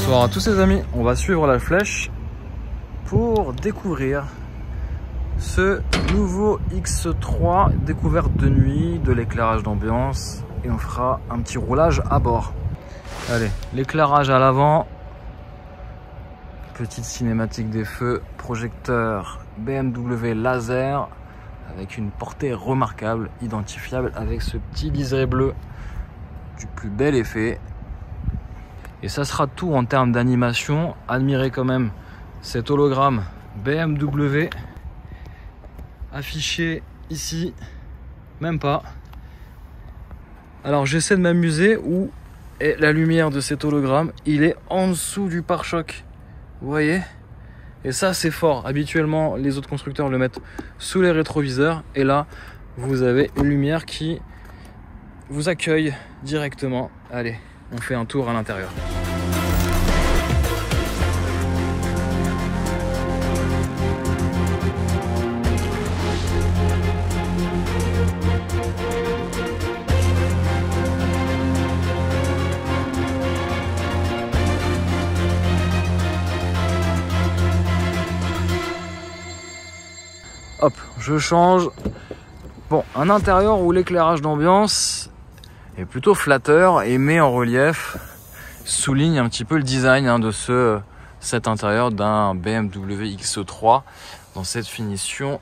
Bonsoir à tous les amis, on va suivre la flèche pour découvrir ce nouveau X3 découverte de nuit, de l'éclairage d'ambiance et on fera un petit roulage à bord. Allez, l'éclairage à l'avant, petite cinématique des feux, projecteur BMW laser avec une portée remarquable, identifiable avec ce petit liseré bleu du plus bel effet. Et ça sera tout en termes d'animation. Admirez quand même cet hologramme BMW affiché ici, même pas. Alors j'essaie de m'amuser où est la lumière de cet hologramme. Il est en dessous du pare-choc, vous voyez? Et ça c'est fort. Habituellement les autres constructeurs le mettent sous les rétroviseurs. Et là vous avez une lumière qui vous accueille directement. Allez, on fait un tour à l'intérieur. Hop, je change. Bon, un intérieur où l'éclairage d'ambiance est plutôt flatteur et met en relief, souligne un petit peu le design de cet intérieur d'un BMW X3 dans cette finition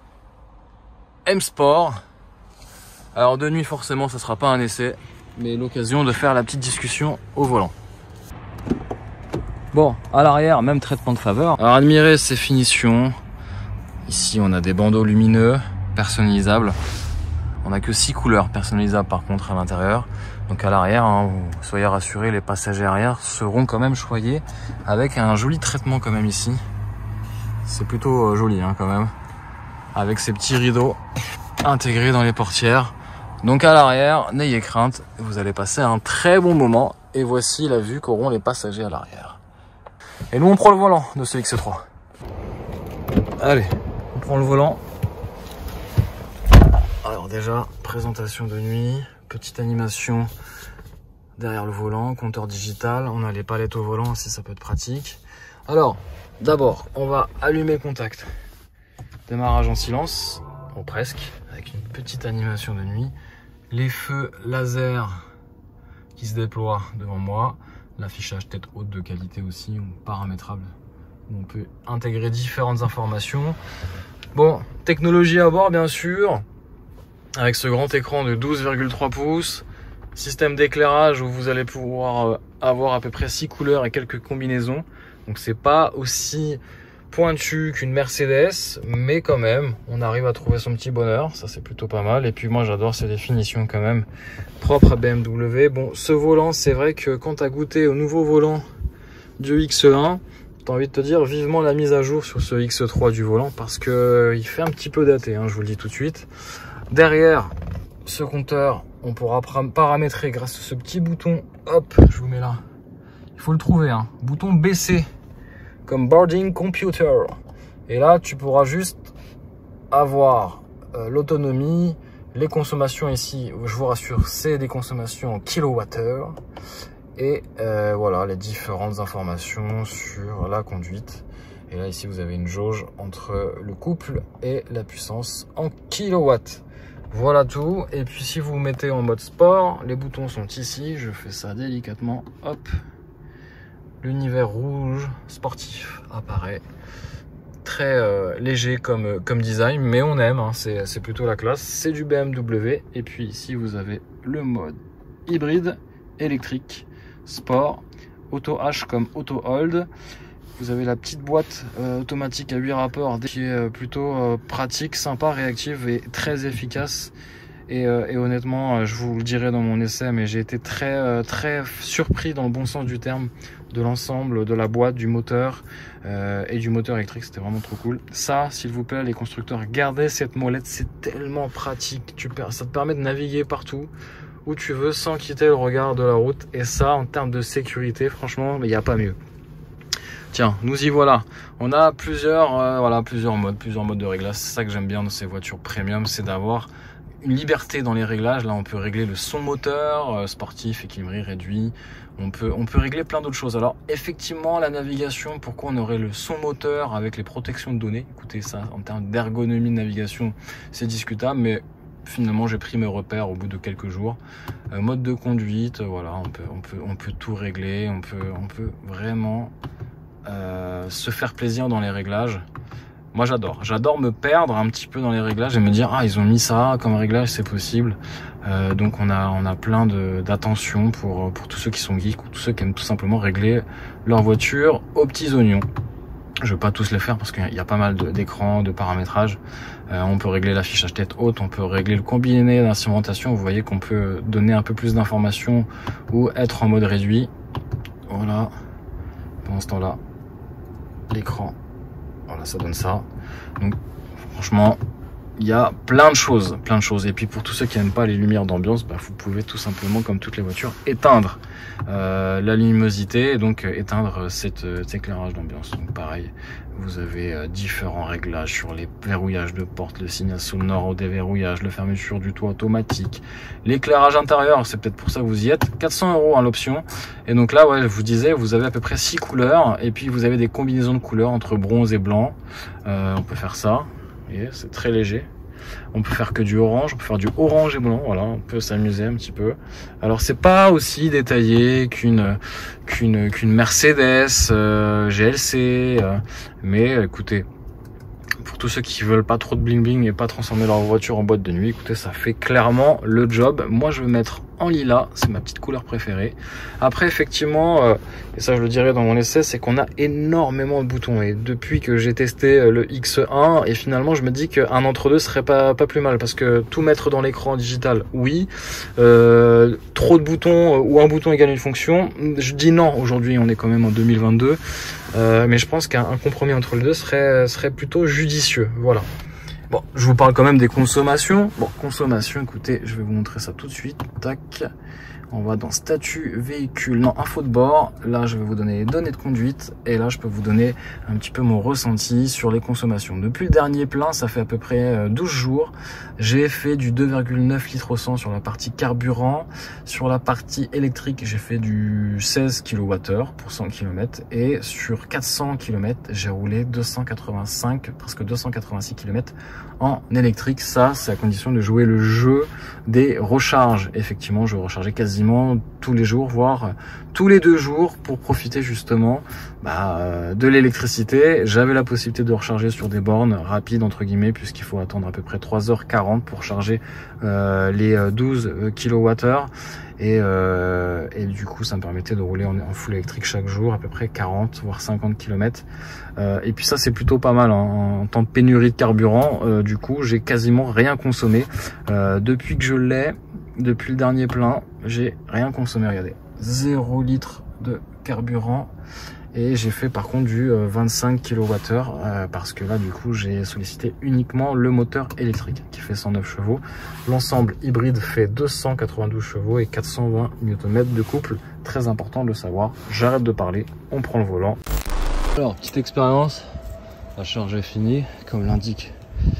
M Sport. Alors de nuit forcément ça sera pas un essai, mais l'occasion de faire la petite discussion au volant. Bon, à l'arrière, même traitement de faveur. Alors admirez ces finitions. Ici on a des bandeaux lumineux personnalisables. On n'a que 6 couleurs personnalisables par contre à l'intérieur. Donc à l'arrière, vous soyez rassurés, les passagers arrière seront quand même choyés avec un joli traitement quand même ici. C'est plutôt joli quand même. Avec ces petits rideaux intégrés dans les portières. Donc à l'arrière, n'ayez crainte, vous allez passer un très bon moment. Et voici la vue qu'auront les passagers à l'arrière. Et nous on prend le volant de ce X3. Allez, on prend le volant. Alors déjà, présentation de nuit, petite animation derrière le volant, compteur digital, on a les palettes au volant si ça peut être pratique. Alors, d'abord, on va allumer le contact. Démarrage en silence, ou presque, avec une petite animation de nuit. Les feux laser qui se déploient devant moi. L'affichage tête haute de qualité aussi, ou paramétrable. On peut intégrer différentes informations. Bon, technologie à bord bien sûr. Avec ce grand écran de 12,3 pouces, système d'éclairage où vous allez pouvoir avoir à peu près 6 couleurs et quelques combinaisons. Donc c'est pas aussi pointu qu'une Mercedes, mais quand même, on arrive à trouver son petit bonheur, ça c'est plutôt pas mal. Et puis moi j'adore ces définitions quand même propres à BMW. Bon, ce volant, c'est vrai que quand tu as goûté au nouveau volant du X1, t'as envie de te dire vivement la mise à jour sur ce X3 du volant parce que il fait un petit peu daté, je vous le dis tout de suite. Derrière ce compteur, on pourra paramétrer grâce à ce petit bouton. Hop, je vous mets là. Il faut le trouver, bouton BC, comme boarding computer. Et là, tu pourras juste avoir l'autonomie, les consommations ici. Je vous rassure, c'est des consommations en kilowattheure. Et voilà, les différentes informations sur la conduite. Et là, ici, vous avez une jauge entre le couple et la puissance en kilowatts. Voilà tout. Et puis si vous vous mettez en mode sport, les boutons sont ici. Je fais ça délicatement. Hop. L'univers rouge sportif apparaît. Très léger comme design, mais on aime. C'est plutôt la classe. C'est du BMW. Et puis ici, vous avez le mode hybride, électrique, sport, auto H comme auto hold. Vous avez la petite boîte automatique à 8 rapports qui est plutôt pratique, sympa, réactive et très efficace. Et honnêtement, je vous le dirai dans mon essai, mais j'ai été très surpris dans le bon sens du terme de l'ensemble de la boîte, du moteur et du moteur électrique. C'était vraiment trop cool. Ça, s'il vous plaît, les constructeurs, gardez cette molette, c'est tellement pratique. Ça te permet de naviguer partout où tu veux sans quitter le regard de la route. Et ça, en termes de sécurité, franchement, il n'y a pas mieux. Tiens, nous y voilà. On a plusieurs modes de réglage. C'est ça que j'aime bien dans ces voitures premium, c'est d'avoir une liberté dans les réglages. Là, on peut régler le son moteur, sportif, équilibré, réduit. On peut régler plein d'autres choses. Alors, effectivement, la navigation, pourquoi on aurait le son moteur avec les protections de données? Écoutez, ça, en termes d'ergonomie de navigation, c'est discutable, mais finalement, j'ai pris mes repères au bout de quelques jours. Mode de conduite, voilà, on peut tout régler. On peut vraiment se faire plaisir dans les réglages. Moi, j'adore me perdre un petit peu dans les réglages et me dire, ah, ils ont mis ça comme réglage, c'est possible. Donc on a plein d'attention pour tous ceux qui sont geeks ou tous ceux qui aiment tout simplement régler leur voiture aux petits oignons. Je vais pas tous les faire parce qu'il y a pas mal d'écrans, de paramétrages. On peut régler l'affichage tête haute, on peut régler le combiné d'instrumentation. Vous voyez qu'on peut donner un peu plus d'informations ou être en mode réduit. Voilà. Pendant ce temps-là, l'écran, voilà, ça donne ça. Donc franchement, il y a plein de choses. Et puis pour tous ceux qui n'aiment pas les lumières d'ambiance, bah, vous pouvez tout simplement, comme toutes les voitures, éteindre la luminosité et donc éteindre cet éclairage d'ambiance. Donc pareil, vous avez différents réglages sur les verrouillages de porte, le signal sonore au déverrouillage, la fermeture du toit automatique, l'éclairage intérieur, c'est peut-être pour ça que vous y êtes. 400 € hein, l'option. Et donc là, ouais, je vous disais, vous avez à peu près 6 couleurs et puis vous avez des combinaisons de couleurs entre bronze et blanc. On peut faire ça. C'est très léger. On peut faire que du orange, on peut faire du orange et blanc, voilà, on peut s'amuser un petit peu. Alors c'est pas aussi détaillé qu'une Mercedes GLC, mais écoutez, pour tous ceux qui veulent pas trop de bling bling et pas transformer leur voiture en boîte de nuit, écoutez, ça fait clairement le job. Moi je vais mettre en lilas, c'est ma petite couleur préférée. Après effectivement, et ça je le dirai dans mon essai, c'est qu'on a énormément de boutons. Et depuis que j'ai testé le X1, et finalement je me dis qu'un entre-deux serait pas plus mal. Parce que tout mettre dans l'écran digital, oui. Trop de boutons ou un bouton égale une fonction, je dis non. Aujourd'hui on est quand même en 2022. Mais je pense qu'un compromis entre les deux serait plutôt judicieux. Voilà. Bon, je vous parle quand même des consommations. Bon, consommation, écoutez, je vais vous montrer ça tout de suite. Tac. On va dans statut véhicule, non, info de bord. Là, je vais vous donner les données de conduite. Et là, je peux vous donner un petit peu mon ressenti sur les consommations. Depuis le dernier plein, ça fait à peu près 12 jours. J'ai fait du 2,9 litres au 100 sur la partie carburant. Sur la partie électrique, j'ai fait du 16 kWh pour 100 km. Et sur 400 km, j'ai roulé 285, presque 286 km en électrique. Ça, c'est à condition de jouer le jeu des recharges. Effectivement, je rechargeais quasiment tous les jours, voire tous les 2 jours pour profiter justement de l'électricité. J'avais la possibilité de recharger sur des bornes rapides entre guillemets, puisqu'il faut attendre à peu près 3h40 pour charger les 12 kWh. Et du coup ça me permettait de rouler en full électrique chaque jour à peu près 40 voire 50 km. Et puis ça c'est plutôt pas mal en temps de pénurie de carburant. Du coup j'ai quasiment rien consommé depuis que je l'ai. Depuis le dernier plein, j'ai rien consommé, regardez. 0 litre de carburant. Et j'ai fait par contre du 25 kWh parce que là du coup j'ai sollicité uniquement le moteur électrique qui fait 109 chevaux. L'ensemble hybride fait 292 chevaux et 420 Nm de couple. Très important de le savoir. J'arrête de parler, on prend le volant. Alors petite expérience, la charge est finie comme l'indique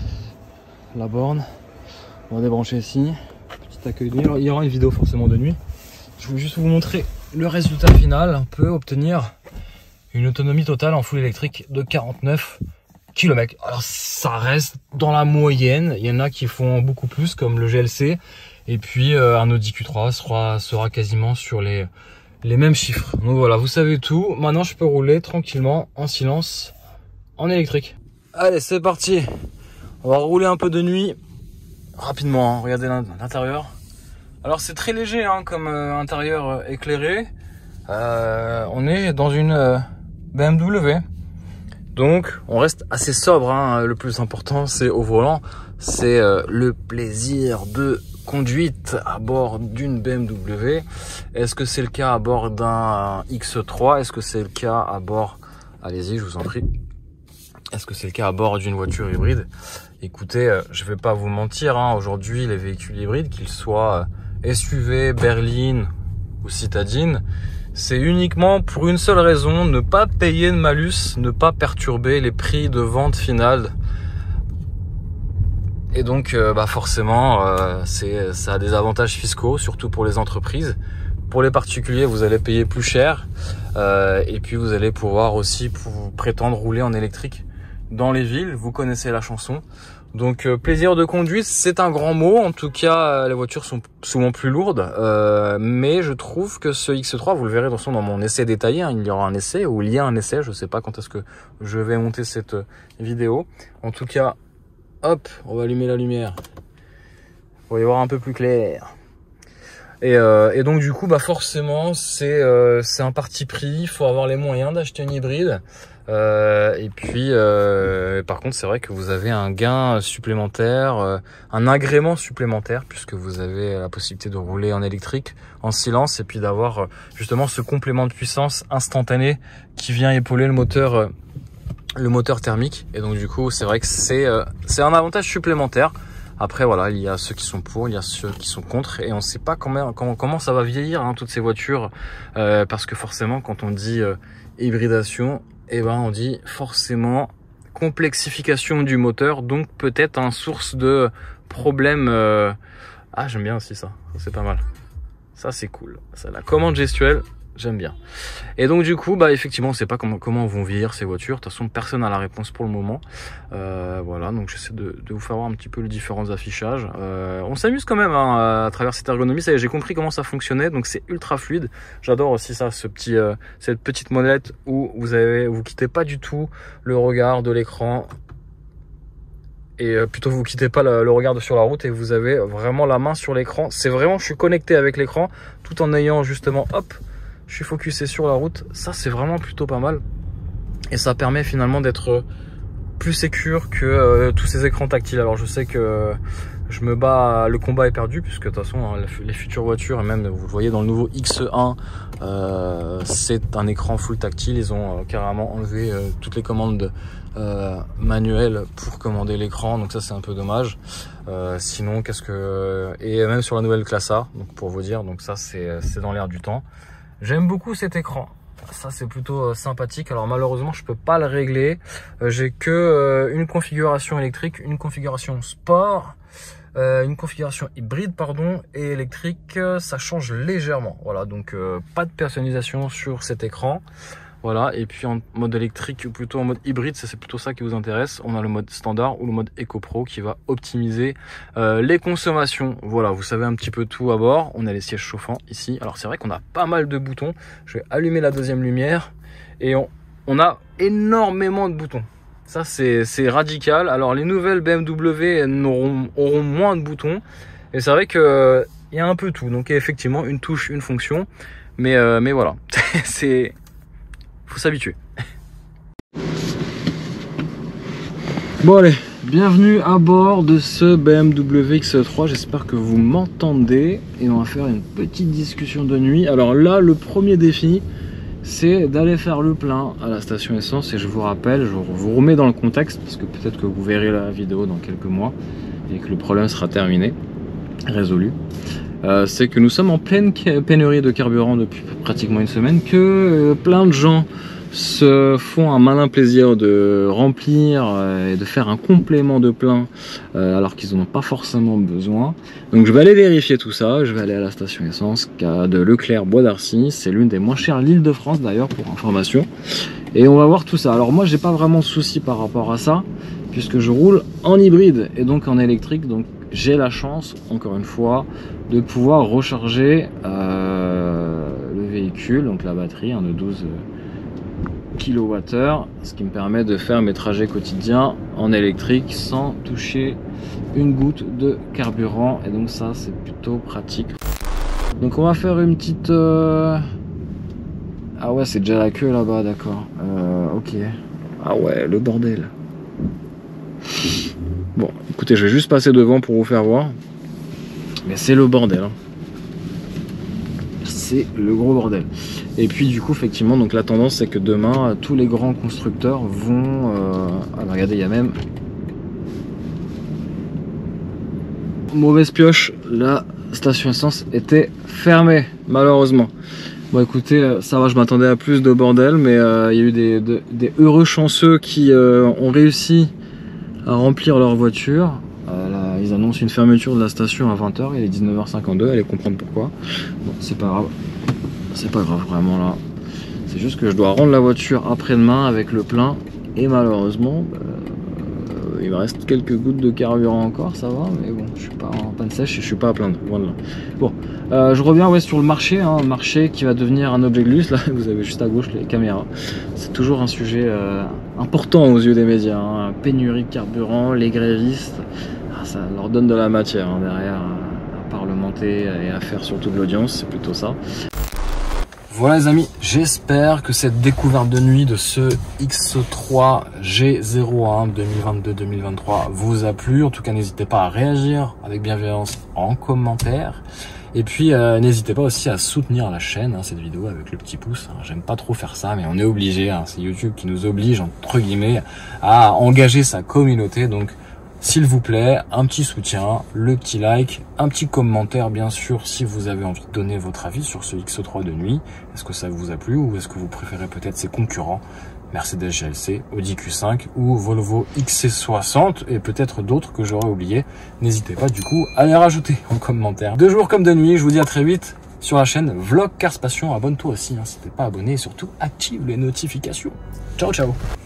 la borne. On va débrancher ici. Accueil de nuit. Alors, il y aura une vidéo forcément de nuit. Je vais juste vous montrer le résultat final. On peut obtenir une autonomie totale en full électrique de 49 km. Alors ça reste dans la moyenne. Il y en a qui font beaucoup plus comme le GLC. Et puis un Audi Q3 sera quasiment sur les mêmes chiffres. Donc voilà, vous savez tout. Maintenant je peux rouler tranquillement en silence en électrique. Allez, c'est parti. On va rouler un peu de nuit. Rapidement, hein. Regardez l'intérieur. Alors c'est très léger hein, comme intérieur éclairé. On est dans une BMW. Donc on reste assez sobre. Hein. Le plus important c'est au volant. C'est le plaisir de conduite à bord d'une BMW. Est-ce que c'est le cas à bord d'un X3? Est-ce que c'est le cas à bord... Allez-y, je vous en prie. Est-ce que c'est le cas à bord d'une voiture hybride? Écoutez, je vais pas vous mentir, hein, aujourd'hui les véhicules hybrides, qu'ils soient SUV, berline ou citadine, c'est uniquement pour une seule raison, ne pas payer de malus, ne pas perturber les prix de vente finale Et donc forcément ça a des avantages fiscaux, surtout pour les entreprises. Pour les particuliers, vous allez payer plus cher et puis vous allez pouvoir aussi prétendre rouler en électrique dans les villes. Vous connaissez la chanson. Donc plaisir de conduite, c'est un grand mot. En tout cas, les voitures sont souvent plus lourdes, mais je trouve que ce X3, vous le verrez dans mon essai détaillé, hein, il y aura un essai ou il y a un essai, je sais pas quand est-ce que je vais monter cette vidéo. En tout cas, hop, on va allumer la lumière pour y voir un peu plus clair. Et donc du coup, forcément, c'est un parti pris. Il faut avoir les moyens d'acheter une hybride. Et puis, par contre, c'est vrai que vous avez un gain supplémentaire, un agrément supplémentaire, puisque vous avez la possibilité de rouler en électrique, en silence, et puis d'avoir justement ce complément de puissance instantané qui vient épauler le moteur thermique. Et donc du coup, c'est vrai que c'est un avantage supplémentaire. Après voilà, il y a ceux qui sont pour, il y a ceux qui sont contre, et on ne sait pas comment ça va vieillir, hein, toutes ces voitures, parce que forcément quand on dit hybridation, on dit forcément complexification du moteur, donc peut-être un source de problème. Ah, j'aime bien aussi ça, c'est pas mal, ça c'est cool, ça, la commande gestuelle, j'aime bien. Et donc du coup, effectivement, on ne sait pas comment vont vieillir ces voitures. De toute façon, personne n'a la réponse pour le moment. Voilà, donc j'essaie de vous faire voir un petit peu les différents affichages. On s'amuse quand même à travers cette ergonomie. Ça y est, j'ai compris comment ça fonctionnait, donc c'est ultra fluide. J'adore aussi ça, cette petite molette où vous quittez pas du tout le regard de l'écran. Et plutôt vous quittez pas le regard sur la route et vous avez vraiment la main sur l'écran. C'est vraiment, je suis connecté avec l'écran tout en ayant justement, hop, je suis focusé sur la route. Ça, c'est vraiment plutôt pas mal. Et ça permet finalement d'être plus sécure que tous ces écrans tactiles. Alors je sais que je me bats, le combat est perdu, puisque de toute façon, hein, les futures voitures, et même vous le voyez dans le nouveau X1, c'est un écran full tactile. Ils ont carrément enlevé toutes les commandes manuelles pour commander l'écran. Donc ça, c'est un peu dommage. Sinon, et même sur la nouvelle classe A, donc pour vous dire, donc ça, c'est dans l'air du temps. J'aime beaucoup cet écran, ça c'est plutôt sympathique. Alors malheureusement je peux pas le régler, j'ai que une configuration électrique, une configuration sport, une configuration hybride pardon, et électrique, ça change légèrement. Voilà, donc pas de personnalisation sur cet écran. Voilà, et puis en mode électrique ou plutôt en mode hybride, c'est plutôt ça qui vous intéresse. On a le mode standard ou le mode Eco Pro qui va optimiser les consommations. Voilà, vous savez un petit peu tout à bord. On a les sièges chauffants ici. Alors c'est vrai qu'on a pas mal de boutons. Je vais allumer la deuxième lumière et on a énormément de boutons. Ça c'est radical. Alors les nouvelles BMW auront moins de boutons. Et c'est vrai que il y a un peu tout. Donc effectivement une touche, une fonction. Mais voilà, faut s'habituer. Bon allez, bienvenue à bord de ce BMW X3, j'espère que vous m'entendez et on va faire une petite discussion de nuit. Alors là, le premier défi, c'est d'aller faire le plein à la station essence, et je vous rappelle, je vous remets dans le contexte, parce que peut-être que vous verrez la vidéo dans quelques mois et que le problème sera terminé, résolu. C'est que nous sommes en pleine pénurie de carburant depuis pratiquement une semaine, que plein de gens se font un malin plaisir de remplir et de faire un complément de plein alors qu'ils n'en ont pas forcément besoin. Donc je vais aller vérifier tout ça, je vais aller à la station essence de Leclerc Bois d'Arcy, c'est l'une des moins chères de l'Île-de-France d'ailleurs pour information, et on va voir tout ça. Alors moi j'ai pas vraiment de souci par rapport à ça, puisque je roule en hybride et donc en électrique, donc j'ai la chance, encore une fois, de pouvoir recharger le véhicule, donc la batterie de 12 kWh, ce qui me permet de faire mes trajets quotidiens en électrique sans toucher une goutte de carburant, et donc ça c'est plutôt pratique. Donc on va faire une petite... Ah ouais, c'est déjà la queue là-bas, d'accord. Ok. Ah ouais, le bordel. Bon, écoutez, je vais juste passer devant pour vous faire voir. Mais c'est le bordel, hein. C'est le gros bordel. Et puis du coup, effectivement, donc la tendance c'est que demain, tous les grands constructeurs vont... Ah bah regardez, il y a même... Mauvaise pioche, la station essence était fermée, malheureusement. Bon écoutez, ça va, je m'attendais à plus de bordel, mais il y a eu des heureux chanceux qui ont réussi à remplir leur voiture. ils annoncent une fermeture de la station à 20 h, il est 19 h 52, allez comprendre pourquoi. Bon, c'est pas grave. C'est pas grave vraiment là. C'est juste que je dois rendre la voiture après-demain avec le plein. Et malheureusement, il me reste quelques gouttes de carburant encore, ça va, mais bon, je suis pas en panne sèche et je suis pas à plaindre, voilà. Bon, je reviens sur le marché, un marché qui va devenir un objet de luxe. Là, vous avez juste à gauche les caméras. C'est toujours un sujet important aux yeux des médias, hein. Pénurie de carburant, les grévistes, ça leur donne de la matière derrière à parlementer et à faire surtout de l'audience, c'est plutôt ça. Voilà les amis, j'espère que cette découverte de nuit de ce X3 G01 2022-2023 vous a plu. En tout cas, n'hésitez pas à réagir avec bienveillance en commentaire. Et puis, n'hésitez pas aussi à soutenir la chaîne, cette vidéo avec le petit pouce. J'aime pas trop faire ça, mais on est obligé. C'est YouTube qui nous oblige, entre guillemets, à engager sa communauté. Donc, s'il vous plaît, un petit soutien, le petit like, un petit commentaire bien sûr si vous avez envie de donner votre avis sur ce X3 de nuit. Est-ce que ça vous a plu ou est-ce que vous préférez peut-être ses concurrents Mercedes GLC, Audi Q5 ou Volvo XC60 et peut-être d'autres que j'aurais oublié. N'hésitez pas du coup à les rajouter en commentaire. De jour comme de nuit, je vous dis à très vite sur la chaîne Vlog Cars Passion. Abonne-toi aussi si t'es pas abonné et surtout active les notifications. Ciao ciao.